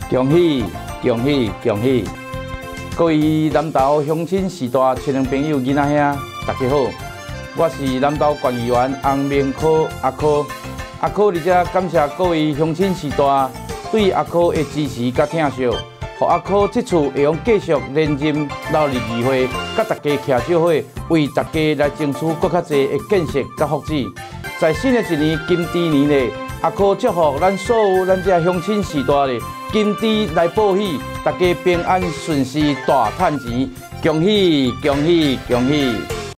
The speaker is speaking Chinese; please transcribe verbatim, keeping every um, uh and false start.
恭喜恭喜恭喜！各位南投乡亲时代亲戚朋友、囡仔兄，大家好，我是南投县议员洪明科阿科。阿科伫遮感谢各位乡亲时代对阿科的支持甲疼惜，互阿科这次会用继续连任留入议会，甲大家徛小伙，为大家来争取更较侪的建设甲福祉。在新的一年金猪年咧，阿科祝福咱所有咱这乡亲时代咧。 金猪来报喜，大家平安顺遂，大赚钱，恭喜恭喜恭喜！